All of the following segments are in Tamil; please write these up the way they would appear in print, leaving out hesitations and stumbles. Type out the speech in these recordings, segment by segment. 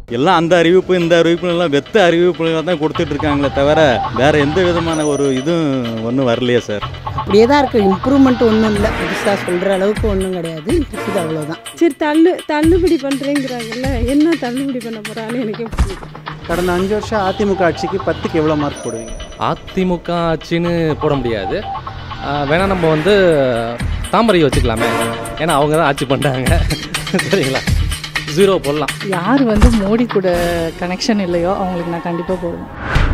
எல்லாம் அந்த அறிவிப்பு இந்த அறிவிப்புலாம் வெத்த அறிவிப்புகளை தான் கொடுத்துட்டு இருக்காங்களே தவிர வேற எந்த விதமான ஒரு இதுவும் ஒன்றும் வரலையே சார். அப்படியே தான் இருக்குது, இம்ப்ரூவ்மெண்ட் ஒன்றும் இல்லை, புதுசாக சொல்கிற அளவுக்கு ஒன்றும் கிடையாது, இருக்குது அவ்வளோதான். சரி தள்ளுபடி பண்ணுறேங்கிறாங்கல்ல, என்ன தள்ளுபடி பண்ண போகிறான்னு எனக்கே புரியுது. கடந்த 5 வருஷம் அதிமுக ஆட்சிக்கு 10க்கு எவ்வளோ மார்க் போடுவீங்க? அதிமுக ஆட்சின்னு போட முடியாது, வேணா நம்ம வந்து தாமரை வச்சுக்கலாமே, ஏன்னா அவங்க தான் ஆட்சி பண்ணுறாங்க. சரிங்களா, 0 போடலாம். யார் வந்து மோடி கூட கனெக்ஷன் இல்லையோ அவங்களுக்கு நான் கண்டிப்பாக போடுவேன்.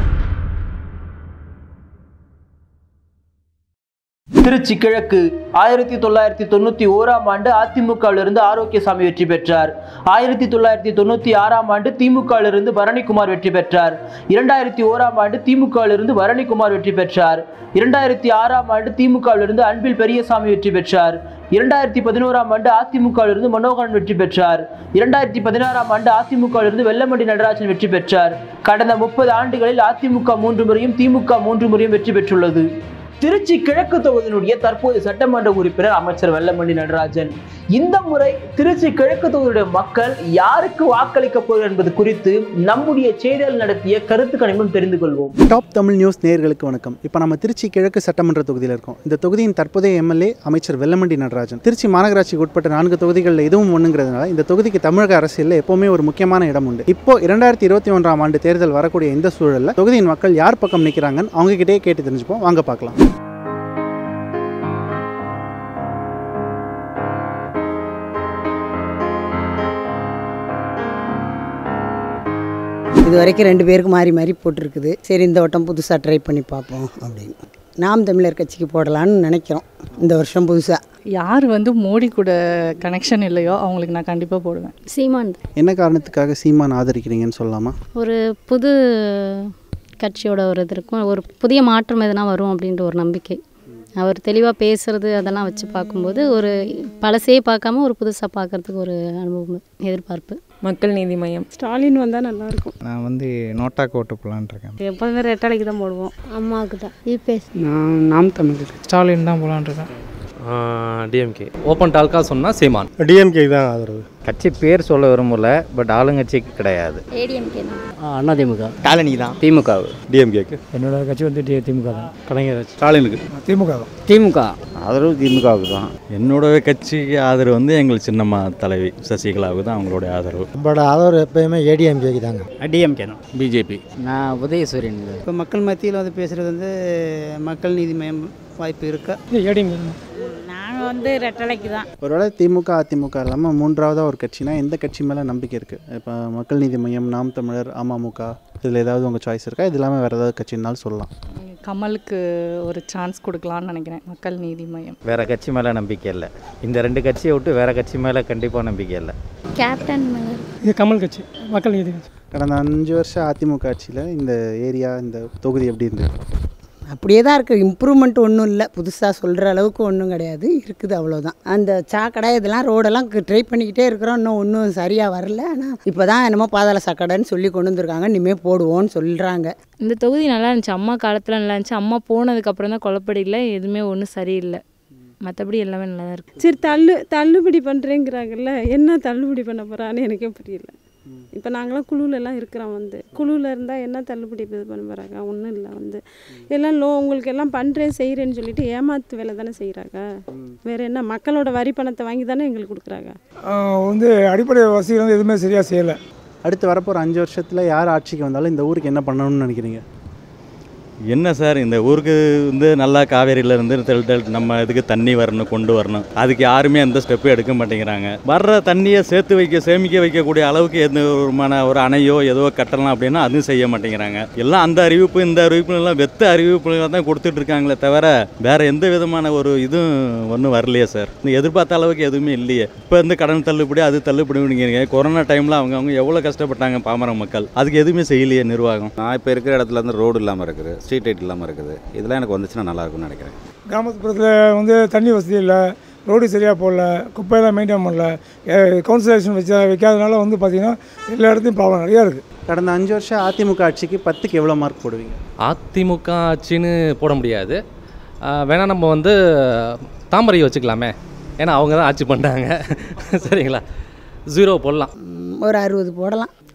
திருச்சி கிழக்கு 1991ஆம் ஆண்டு அதிமுகவிலிருந்து ஆரோக்கியசாமி வெற்றி பெற்றார். 1996ஆம் ஆண்டு திமுகவிலிருந்து பரணிக்குமார் வெற்றி பெற்றார். 2001ஆம் ஆண்டு திமுகவிலிருந்து பரணிக்குமார் வெற்றி பெற்றார். 2006ஆம் ஆண்டு திமுகவிலிருந்து அன்பில் பெரியசாமி வெற்றி பெற்றார். 2011ஆம் ஆண்டு அதிமுகவிலிருந்து மனோகரன் வெற்றி பெற்றார். 2016ஆம் ஆண்டு அதிமுகவிலிருந்து வெல்லமண்டி நடராஜன் வெற்றி பெற்றார். கடந்த 30 ஆண்டுகளில் அதிமுக 3 முறையும் திமுக 3 முறையும் வெற்றி பெற்றுள்ளது. திருச்சி கிழக்கு தொகுதியினுடைய தற்போது சட்டமன்ற உறுப்பினர் அமைச்சர் வெல்லமண்டி நடராஜன். இந்த முறை திருச்சி கிழக்கு தொகுதியுடைய மக்கள் யாருக்கு வாக்களிக்க போகிறார் என்பது குறித்து நம்முடைய செய்தியாளர் நடத்திய கருத்து கணிப்பும் தெரிந்து கொள்வோம். டாப் தமிழ் நியூஸ் நேயர்களுக்கு வணக்கம். இப்போ நம்ம திருச்சி கிழக்கு சட்டமன்ற தொகுதியில் இருக்கோம். இந்த தொகுதியின் தற்போதைய எம்எல்ஏ அமைச்சர் வெல்லமண்டி நடராஜன். திருச்சி மாநகராட்சிக்கு உட்பட்ட 4 தொகுதிகளில் இதுவும் ஒன்றுங்கிறதுனால இந்த தொகுதிக்கு தமிழக அரசியலில் எப்பவுமே ஒரு முக்கியமான இடம் உண்டு. இப்போ 2021ஆம் ஆண்டு தேர்தல் வரக்கூடிய இந்த சூழலில் தொகுதியின் மக்கள் யார் பக்கம் நிற்கிறாங்கன்னு அவங்க கிட்டே கேட்டு தெரிஞ்சுப்போம். வாங்க பார்க்கலாம். இது வரைக்கும் 2 பேருக்கு மாறி மாறி போட்டிருக்குது. சரி, இந்த வட்டம் புதுசாக ட்ரை பண்ணி பார்ப்போம் அப்படின்னு நாம் தமிழர் கட்சிக்கு போடலான்னு நினைக்கிறோம். இந்த வருஷம் புதுசாக யார் வந்து மோடி கூட கனெக்ஷன் இல்லையோ அவங்களுக்கு நான் கண்டிப்பாக போடுவேன். சீமான். என்ன காரணத்துக்காக சீமான் ஆதரிக்கிறீங்கன்னு சொல்லலாமா? ஒரு புது கட்சியோட ஒரு இது இருக்கும், ஒரு புதிய மாற்றம் எதனா வரும் அப்படின்ற ஒரு நம்பிக்கை. அவர் தெளிவாக பேசுகிறது அதெல்லாம் வச்சு பார்க்கும்போது ஒரு பழசையே பார்க்காம ஒரு புதுசாக பார்க்குறதுக்கு ஒரு அனுபவம், எதிர்பார்ப்பு. மக்கள் நீதி மையம். ஸ்டாலின் வந்தால் நல்லாயிருக்கும். நான் வந்து நோட்டாக்கு ஓட்டு போகலான்னு இருக்கேன். எப்போதுமே ரெட்டலைக்கு தான் போடுவோம். அம்மாவுக்கு தான். நான் நாம் தமிழர் ஸ்டாலின் தான் போகலான்னு இருக்கேன். டிஎம்கே. ஓப்பன் டால்கா சொன்னால் சீமான். டிஎம்கே தான் ஆதரவு. கட்சி பேர் சொல்ல விரும்பல, பட் ஆளுங்கட்சிக்கு கிடையாது. ஏடிஎம்கே தான். அண்ணா திமுக. காலனி தான். திமுக. டிஎம்கேக்கு. என்னோட கட்சி வந்து திமுக தான். கலைஞர். ஸ்டாலினுக்கு. திமுக தான். திமுக ஆதரவு திமுகவுக்கு தான். என்னோட கட்சிக்கு ஆதரவு வந்து எங்கள் சின்னம்மா தலைவி சசிகலாவுக்கு தான் அவங்களுடைய ஆதரவு. நம்மளோட ஆதரவு எப்பயுமே ஏடிஎம்கேக்கு தாங்க. டிஎம்கே தான். பிஜேபி. நான் உதயசூரியன். இப்போ மக்கள் மத்தியில் வந்து பேசுகிறது வந்து மக்கள் நீதி மையம் வாய்ப்பு இருக்கா? ஏடிஎம்கே. நாங்கள் வந்து ரெட்டலைக்கு தான். ஒருவேளை திமுக அதிமுக இல்லாமல் 3ஆவதாக ஒரு கட்சினா எந்த கட்சி மேலே நம்பிக்கை இருக்குது? இப்போ மக்கள் நீதி மையம், நாம் தமிழர், அமமுக, இதில் ஏதாவது உங்கள் சாய்ஸ் இருக்கா? இது இல்லாமல் வேறு ஏதாவது கட்சினாலும் சொல்லலாம். கமலுக்கு ஒரு சான்ஸ் கொடுக்கலான்னு நினைக்கிறேன். மக்கள் நீதி மையம். வேற கட்சி மேலே நம்பிக்கை இல்லை. இந்த 2 கட்சியை விட்டு வேற கட்சி மேலே கண்டிப்பாக நம்பிக்கை இல்லை. கேப்டன் மலர். இது கமல் கட்சி, மக்கள் நீதி கட்சி. கடந்த 5 வருஷம் அதிமுக ஆட்சியில் இந்த ஏரியா, இந்த தொகுதி எப்படி இருந்தது? அப்படியே தான் இருக்குது, இம்ப்ரூவ்மெண்ட் ஒன்றும் இல்லை, புதுசாக சொல்கிற அளவுக்கு ஒன்றும் கிடையாது, இருக்குது அவ்வளோதான். அந்த சாக்கடை இதெல்லாம் ரோடெல்லாம் ட்ரை பண்ணிக்கிட்டே இருக்கிறோம், இன்னும் ஒன்றும் சரியாக வரல. ஆனால் இப்போ தான் என்னமோ பாதாள சாக்கடைன்னு சொல்லி கொண்டு வந்துருக்காங்க, இனிமேல் போடுவோன்னு சொல்கிறாங்க. இந்த தொகுதி நல்லா இருந்துச்சு, அம்மா காலத்தில் நல்லா இருந்துச்சு. அம்மா போனதுக்கப்புறம் தான் குழப்படியில் எதுவுமே ஒன்றும் சரியில்லை, மற்றபடி எல்லாமே நல்லா தான் இருக்குது. சரி தள்ளுபடி பண்ணுறேங்கிறாங்கல்ல, என்ன தள்ளுபடி பண்ண போகிறான்னு எனக்கே புரியல. இப்போ நாங்களாம் குழுவிலலாம் இருக்கிறோம், வந்து குழுவில் இருந்தால் என்ன தள்ளுபடி இது பண்ண போகிறாங்க? ஒன்றும் இல்லை, வந்து எல்லாம் உங்களுக்கு எல்லாம் பண்ணுறேன் செய்கிறேன்னு சொல்லிட்டு ஏமாத்து வேலை தானே செய்கிறாங்க. வேறு என்ன, மக்களோட வரி பணத்தை வாங்கி தானே எங்களுக்கு கொடுக்குறாங்க. வந்து அடிப்படை வசதிகள் வந்து எதுவுமே சரியாக செய்யலை. அடுத்து வரப்போகிற 5 வருஷத்தில் யார் ஆட்சிக்கு வந்தாலும் இந்த ஊருக்கு என்ன பண்ணணும்னு நினைக்கிறீங்க? என்ன சார், இந்த ஊருக்கு வந்து நல்லா காவேரியிலேருந்து நம்ம இதுக்கு தண்ணி வரணும், கொண்டு வரணும். அதுக்கு யாருமே எந்த ஸ்டெப்பும் எடுக்க மாட்டேங்கிறாங்க. வர்ற தண்ணியை சேமிக்க வைக்கக்கூடிய அளவுக்கு எந்த ஒரு அணையோ ஏதோ கட்டலாம் அப்படின்னா அதுவும் செய்ய மாட்டேங்கிறாங்க. எல்லாம் அந்த அறிவிப்பு இந்த அறிவிப்புலாம் வெத்த அறிவிப்புகளை தான் கொடுத்துட்டு இருக்காங்களே தவிர வேற எந்த விதமான ஒரு இதுவும் ஒன்றும் வரலையே சார். இந்த எதிர்பார்த்த அளவுக்கு எதுவுமே இல்லையே. இப்போ வந்து கடன் தள்ளுபடி, அது தள்ளுபடிங்க. கொரோனா டைமில் அவங்க எவ்வளோ கஷ்டப்பட்டாங்க பாமர மக்கள், அதுக்கு எதுவுமே செய்யலையே நிர்வாகம். நான் இப்போ இருக்கிற இடத்துல இருந்து ரோடு இல்லாமல் இருக்குது, ஸ்ட்ரீட் லைட் இல்லாமல் இருக்குது. இதெல்லாம் எனக்கு வந்துச்சுன்னா நல்லாயிருக்கும்னு நினைக்கிறேன். கிராமப்புறத்தில் வந்து தண்ணி வசதி இல்லை, ரோடு சரியாக போடல, குப்பையெல்லாம் மெயின்டைன் பண்ணல, கவுன்சிலேஷன் வைக்காதனால வந்து பார்த்திங்கன்னா எல்லா இடத்துலையும் ப்ராப்ளம் நிறையா இருக்குது. கடந்த 5 வருஷம் அதிமுக ஆட்சிக்கு 10க்கு எவ்வளோ மார்க் போடுவீங்க? அதிமுக ஆட்சின்னு போட முடியாது, வேணா நம்ம வந்து தாமரை வச்சுக்கலாமே, ஏன்னா அவங்க தான் ஆட்சி பண்ணுறாங்க. சரிங்களா, 0 போடலாம். ஒரு 60 போடலாம்.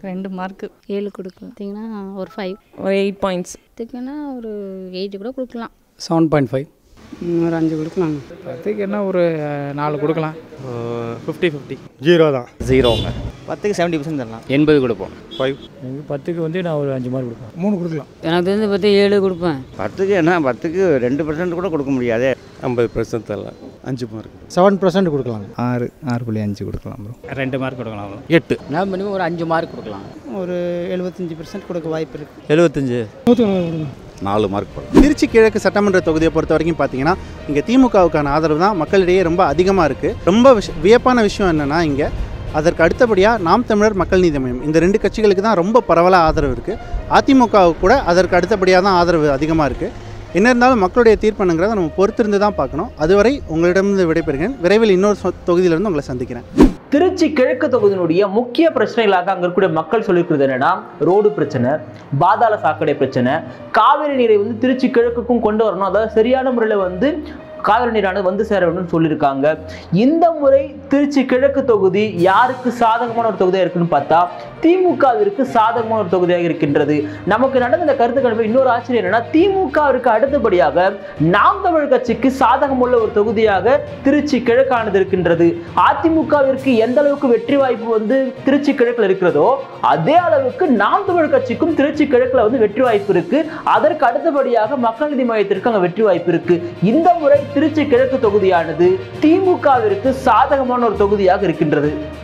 2 மார்க்கு 7 கொடுக்கலாம். பார்த்தீங்கன்னா ஒரு 5. ஒரு 8 பாயிண்ட்ஸ். இதுக்குன்னா ஒரு 8 கூட கொடுக்கலாம். 7.5. ஒரு 5 கொடுக்கலாம். 10க்கு என்ன ஒரு 4 கொடுக்கலாம். 50-50. 0 தான். 0ங்க. 10க்கு 70% தரலாம். 80 கொடுப்போம். 5. எனக்கு 10க்கு வந்து நான் ஒரு 5 மார்க் கொடுப்பேன். 3 கொடுக்கலாம். எனக்கு தெரிஞ்சு 10 7 கொடுப்பேன். 10க்கு என்ன 10க்கு 2% கூட கொடுக்க முடியாது. 50% தரலாம். 5 மார்க். 7% கொடுக்கலாம். 6.5 கொடுக்கலாம் ப்ரோ. 2 மார்க் கொடுக்கலாம். 8. நான் மினிமம் ஒரு 5 மார்க் கொடுக்கலாம். ஒரு 75% கொடுக்க வாய்ப்பு இருக்குது. 75. 4 மார்க் போடலாம். திருச்சி கிழக்கு சட்டமன்ற தொகுதியை பொறுத்த வரைக்கும் பார்த்தீங்கன்னா இங்கே திமுகவுக்கான ஆதரவு தான் மக்களிடையே ரொம்ப அதிகமாக இருக்குது. ரொம்ப வியப்பான விஷயம் என்னென்னா இங்கே அதற்கு அடுத்தபடியாக நாம் தமிழர் மக்கள் நீதி மய்யம் இந்த 2 கட்சிகளுக்கு தான் ரொம்ப பரவலாக ஆதரவு இருக்குது. அதிமுகவுக்கு கூட அதற்கு அடுத்தபடியாக தான் ஆதரவு அதிகமாக இருக்குது. என்ன இருந்தாலும் மக்களுடைய தீர்ப்புங்கிறத நம்ம பொறுத்திருந்து தான் பார்க்கணும். அதுவரை உங்களிடமிருந்து விடைபெறுகிறேன். விரைவில் இன்னொரு தொகுதியிலிருந்து உங்களை சந்திக்கிறேன். திருச்சி கிழக்கு தொகுதியினுடைய முக்கிய பிரச்சனைகளாக அங்கே இருக்கக்கூடிய மக்கள் சொல்லியிருக்கிறது என்னன்னா, ரோடு பிரச்சனை, பாதாள சாக்கடை பிரச்சனை, காவிரி நீரை திருச்சி கிழக்குக்கும் கொண்டு வரணும், அதாவது சரியான முறையில் காவிரி நீரானது வந்து சேர வேண்டும் சொல்லியிருக்காங்க. இந்த முறை திருச்சி கிழக்கு தொகுதி யாருக்கு சாதகமான ஒரு தொகுதியாக இருக்குன்னு பார்த்தா திமுகவிற்கு சாதகமான ஒரு தொகுதியாக இருக்கின்றது. நமக்கு நடந்த இந்த கருத்து கணிப்பு இன்னொரு ஆச்சரியம் என்னன்னா, திமுகவிற்கு அடுத்தபடியாக நாம் தமிழ் கட்சிக்கு சாதகமுள்ள ஒரு தொகுதியாக திருச்சி கிழக்கானது இருக்கின்றது. அதிமுகவிற்கு எந்த அளவுக்கு வெற்றி வாய்ப்பு திருச்சி கிழக்கில் இருக்கிறதோ அதே அளவுக்கு நாம் தமிழ் கட்சிக்கும் திருச்சி கிழக்குல வெற்றி வாய்ப்பு இருக்கு. அதற்கு அடுத்தபடியாக மக்கள் நீதி மையத்திற்கு அங்க வெற்றி வாய்ப்பு இருக்கு. இந்த முறை திருச்சி கிழக்கு தொகுதியானது திமுகவிற்கு சாதகமான ஒரு தொகுதியாக இருக்கின்றது.